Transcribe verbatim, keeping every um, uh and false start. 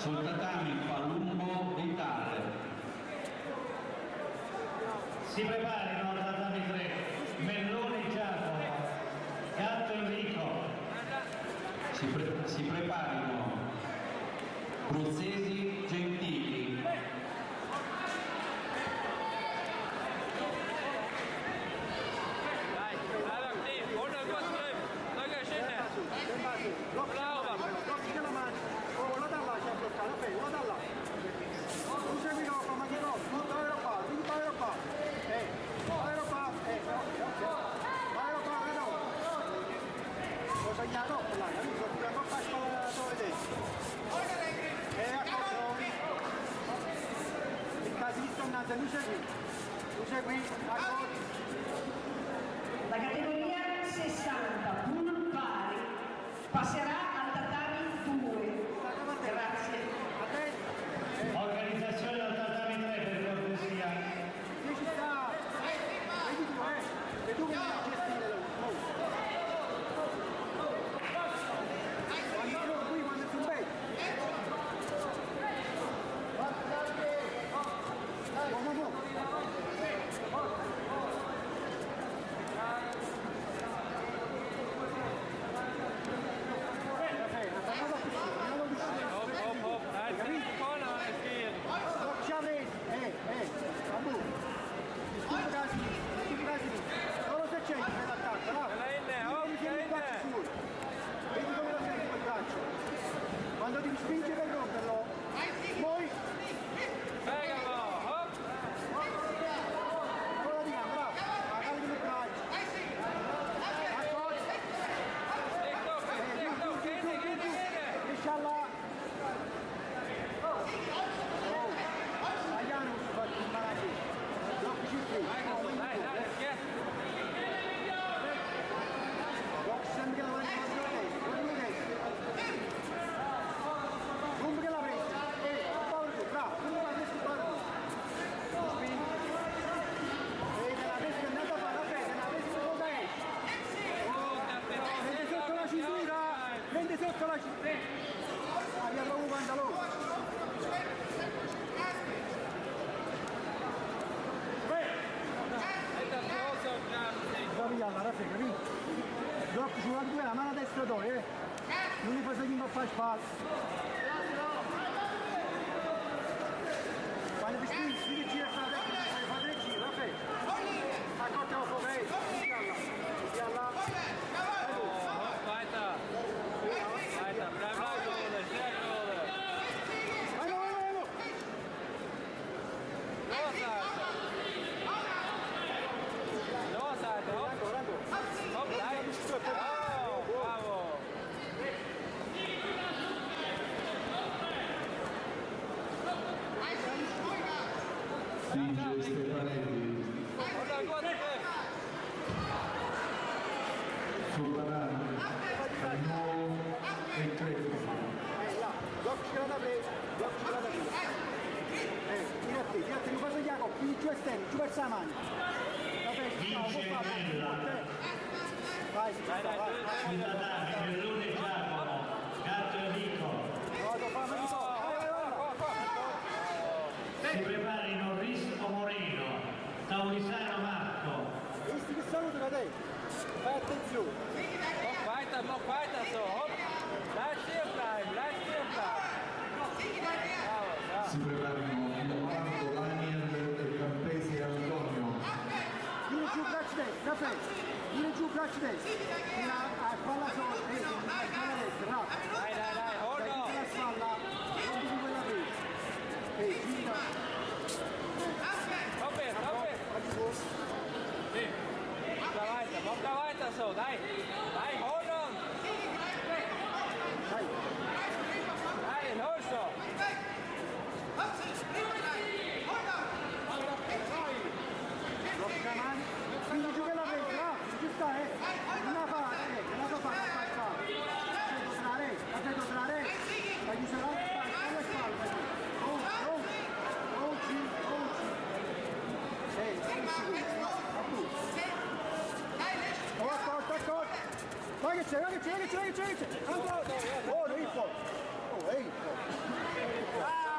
sul tatami Palumbo Vitale. Si preparino al tatami tre Melloni Giacomo, Gatto Enrico. Si, pre si preparino Bruzzesi Gentili. Blocchi della mano, oh, la da là c'è bloccato, la da là. Tu segui Rocco, ma che no, tu vai qua, tu vai qua. Eh, vai qua, eh, vai qua, no. Ho segnato, là, io sono qui a fare la tua vedere. Eh, a cosa? Il casino innanzi, lui segui. Lui segui, a cosa? La categoria sessanta, pool pari, passerà al tatami due. Grazie. Organizzazione del tatami tre per cortesia. Qui ci sta. Vedi tu, eh. E tu che devi gestire lo. Quando sono qui, quando sono bene. Buon buon. Quando devi spingere per romperlo, poi pegalo, hop, ancora di là, bravo, magari di braccio, accordi, inshallah, Mariano si fa il malato, blocchi ci qui, blocchi sempre che la vuoi fare la destra, la destra. Come che la presa? Eh, Paolo, bravo, come la presa Paolo? Spin. E nella destra è andata a fare la presa, nella destra non da esce. Prendi sotto la cintura, prendi sotto la cintura. Abbia proprio un pantalone. Bravi alla raffè, capito? Blocco sulla due, la mano destra dove, eh? Non mi fai seguire a fare spalla. Quando ti spingi, ti gira fra la destra, fai tre giri, vabbè. Accorta la fuoco, ehi, ti alla, ti alla. Weiter. Weiter, bleib weiter, Ole, sehr gut. Vai, vai, vai, vai. Los, Alter. Los, Alter, hopp. Hopp, nein. Oh, bravo. Finge Stefanelli. Guarda, guarda, Sultanani, Cagnolo e Crespo. Eh, là, blocchi che l'hanno presa, blocchi che l'hanno presa. Eh, fino a te, fino a te, non fai Jacopo, più giù esterno, giù verso la mano. La testa, no, può fare, vai, vai, vai, vai. Sul tatami Melloni Giacomo, Gatto Enrico. Vado, fammi di sopra, vai, vai, vai. Si preparino Risto Moreno, Taurisano Marco. Visti che saluto da te, fai attenzione. Mach weiter, mach weiter so, hopp. Bleib stehen bleiben, bleib stehen bleiben. Bravo, bravo. Si preparino Leonardo Lanier e Campesi Antonio. Vieni giù braccio destro, caffè. Vieni giù braccio destro. A spalla sola, eh, a spalla destra, bravo. Dai, dai, dai, hold Dai, on. la spalla, non ti quella presa. Ehi, gira. Hopp jetzt, hopp jetzt. Sì. Mach da weiter, mach da weiter so, dai. Dai, hold on. Dai. Dai, hol so. Blocca mani. Quindi giù che la presa, ah, ci sta, eh. Non la fa, eh, non la fa fare, non la fa fare. La fai tornare, la fai tornare. La chiusa la spalla, la spalla. Oh, oh, oh, ci, oh, ci. Eh, oh, accorto, accorto. Vai che c'è, vai che c'è, vai che c'è, vai che c'è. Ancora. Oh, lì fuori. Oh, ehi!